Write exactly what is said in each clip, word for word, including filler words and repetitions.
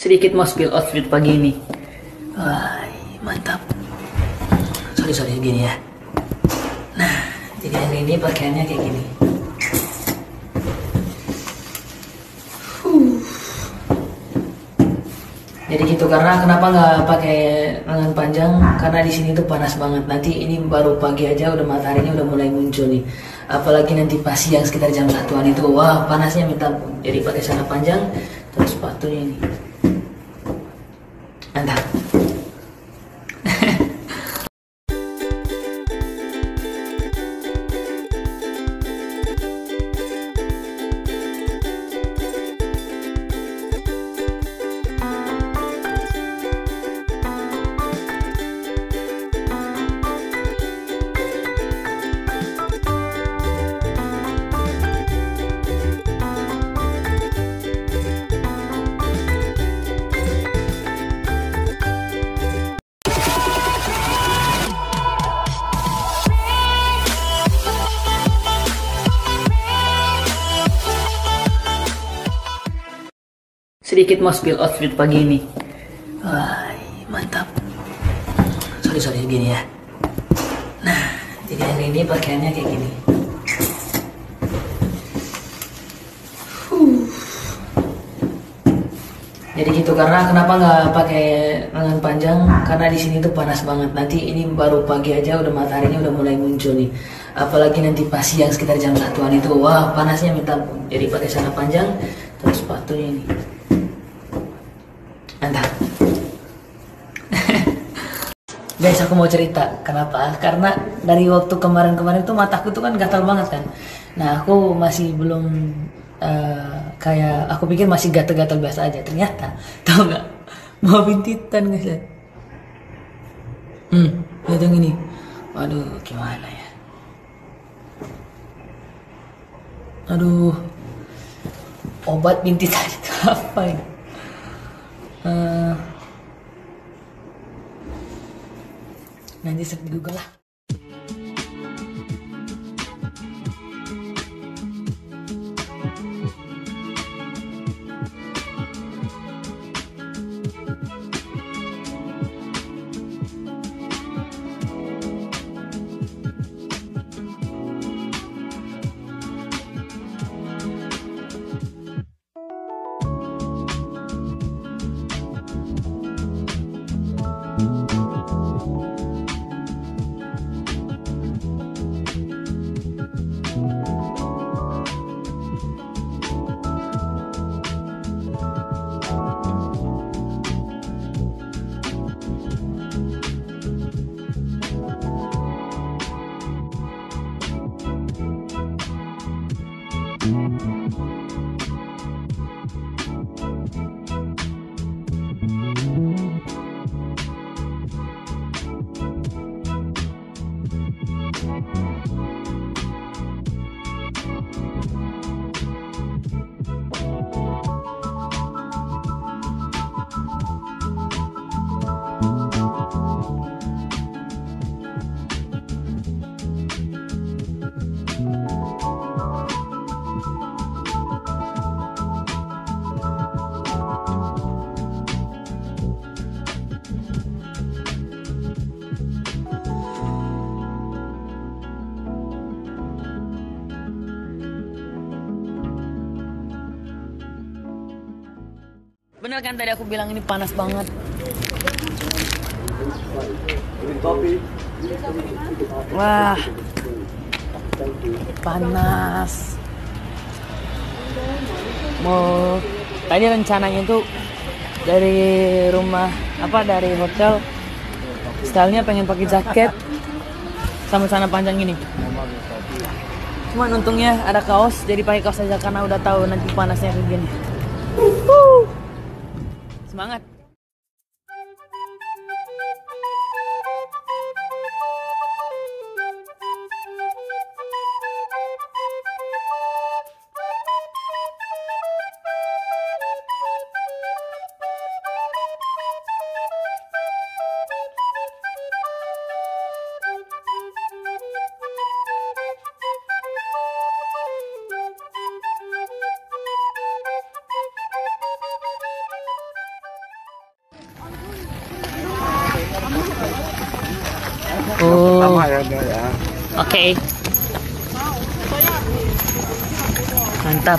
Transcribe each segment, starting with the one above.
Sedikit mau spill outfit pagi ini. Wah, mantap. Sorry sorry gini ya. Nah, jadi hari ini pakaiannya kayak gini. Huh. Jadi gitu, karena kenapa nggak pakai lengan panjang? Karena di sini tuh panas banget. Nanti ini baru pagi aja udah mataharinya udah mulai muncul nih. Apalagi nanti pas siang sekitar jam satuan itu, wah panasnya minta ampun. Jadi pakai celana panjang, terus sepatunya ini. Mantap. Sedikit mau spill outfit pagi ini. Wah, mantap. Sorry sorry gini ya. Nah, jadi hari ini pakaiannya kayak gini. Huh. Jadi gitu, karena kenapa nggak pakai lengan panjang? Karena di sini tuh panas banget. Nanti ini baru pagi aja udah mataharinya udah mulai muncul nih. Apalagi nanti pas siang sekitar jam satuan itu, wah panasnya minta ampun. Jadi pakai celana panjang, terus sepatunya ini. Mantap. Guys, aku mau cerita. Kenapa? Karena dari waktu kemarin-kemarin tuh mataku tuh kan gatal banget kan. Nah, aku masih belum uh, kayak aku pikir masih gatal-gatal biasa aja. Ternyata, tau nggak? Mau bintitan guys. Lihat. Hmm, lihat yang ini. Waduh, gimana ya? Aduh, obat bintitan itu apa ini? Uh, nanti search di Google lah. Bener kan tadi aku bilang ini panas banget. Wah, panas. Mau tadi rencananya tuh dari rumah apa dari hotel, stylenya pengen pakai jaket sama celana panjang ini. Cuman untungnya ada kaos, jadi pakai kaos aja karena udah tahu nanti panasnya kayak gini. Woo! Semangat. Sama ya udah ya. Oke. Mantap.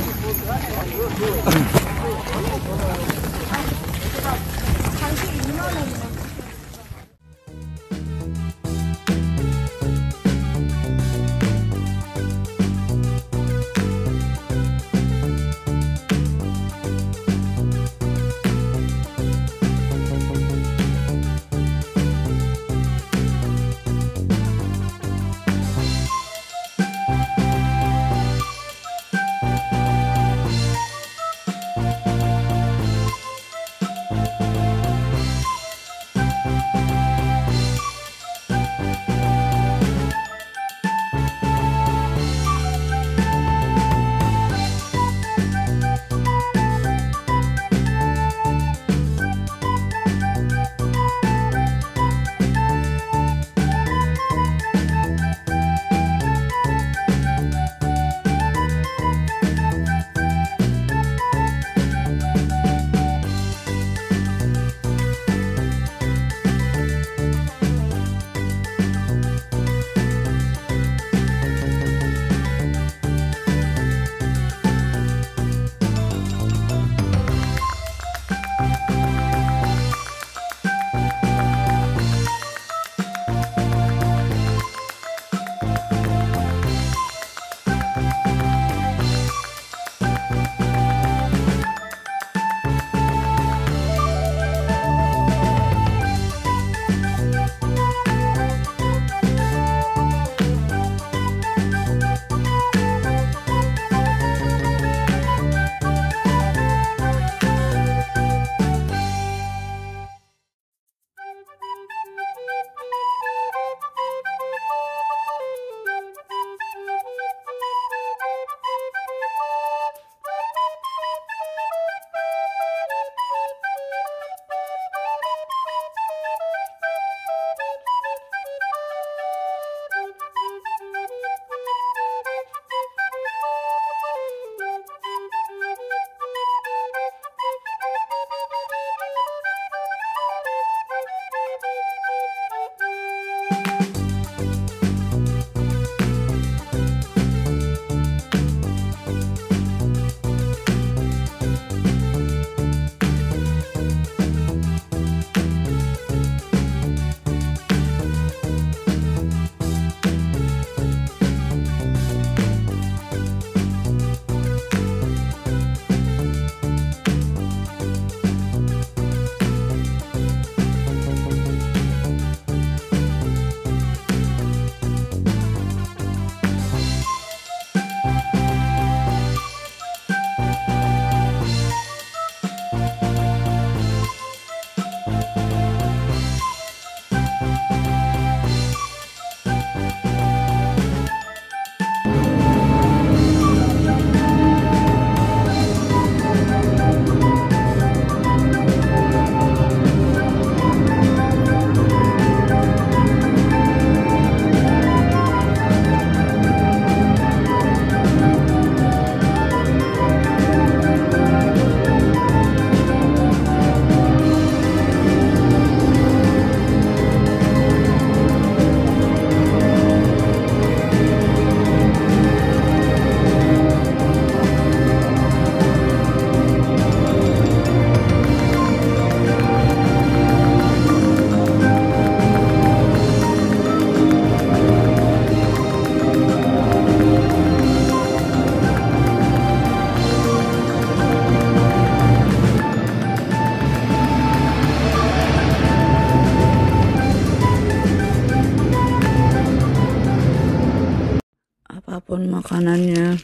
apapun makanannya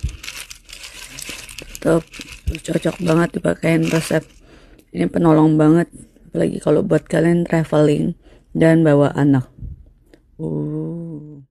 tetap cocok banget dipakein resep ini, penolong banget apalagi kalau buat kalian traveling dan bawa anak. uh